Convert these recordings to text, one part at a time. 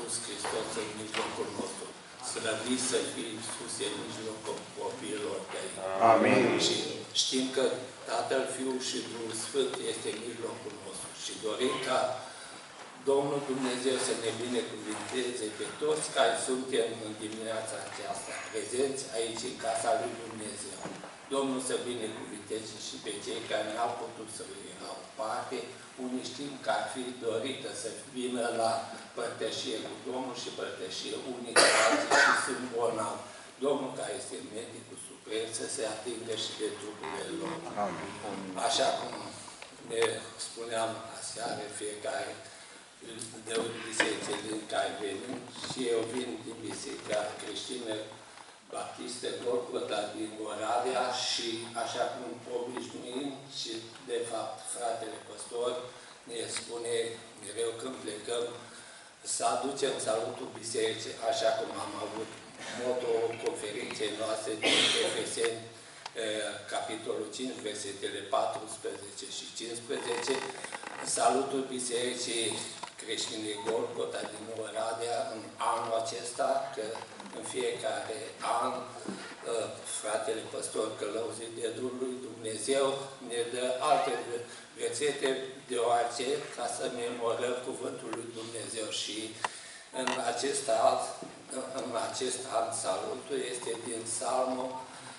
Iisus Hristos în mijlocul nostru. Slăvit să fii Iisus în mijlocul copiilor tăi. Amin. Și știm că Tatăl, Fiul și Duhul Sfânt este în mijlocul nostru. Și dorim ca Domnul Dumnezeu să ne binecuvinteze pe toți care suntem în dimineața aceasta prezenți aici în casa lui Dumnezeu. Domnul să binecuvinteze și pe cei care n-au putut să iau parte. Unii știm că ar fi dorită să vină la părtășie cu Domnul și părtășie unii cu alții și sunt bolnavi. Domnul care este medicul suprem să se atingă și de trupurile lor. Așa cum ne spuneam aseară, fiecare de bisericile din care venim, și eu vin din Biserica Creștină Baptistă Golgota din Oradea și așa cum obișnuim și de fapt fratele păstor ne spune mereu când plecăm să aducem salutul bisericii, așa cum am avut moto conferinței noastre din Efeseni, capitolul 5, versetele 14 și 15, salutul bisericii creștine Golgota din Oradea în anul acesta, că în fiecare an fratele păstor călăuzit de Duhul lui Dumnezeu ne dă alte versete, deoarece ca să memorăm cuvântul lui Dumnezeu. Și în acest an salutul este din Psalmul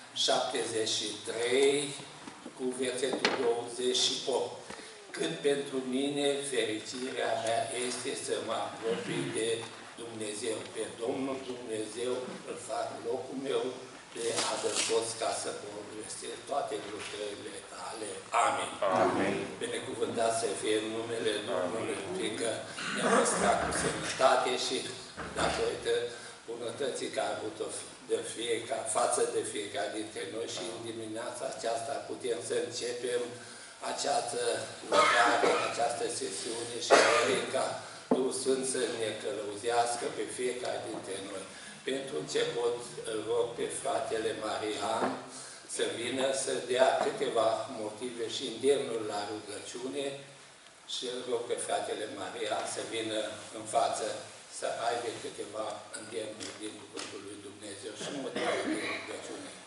73 cu versetul 28. Când pentru mine fericirea mea este să mă apropii de Dumnezeu. Pe Domnul Dumnezeu îl fac locul meu de adăpost ca să povestesc toate lucrările tale. Amin. Amin. Binecuvântat să fie în numele Domnului, fiindcă ne-a păstrat cu sănătate și datorită bunătății care a avut-o față de fiecare dintre noi și în dimineața aceasta putem să începem această lucrare, această sesiune și dorim ca Duhul Sfânt să ne călăuzească pe fiecare dintre noi. Pentru început îl rog pe fratele Marian să vină să dea câteva motive și îndemnuri la rugăciune și îl rog pe fratele Marian să vină în față să aibă câteva îndemnuri din Cuvântul lui Dumnezeu și motive de rugăciune.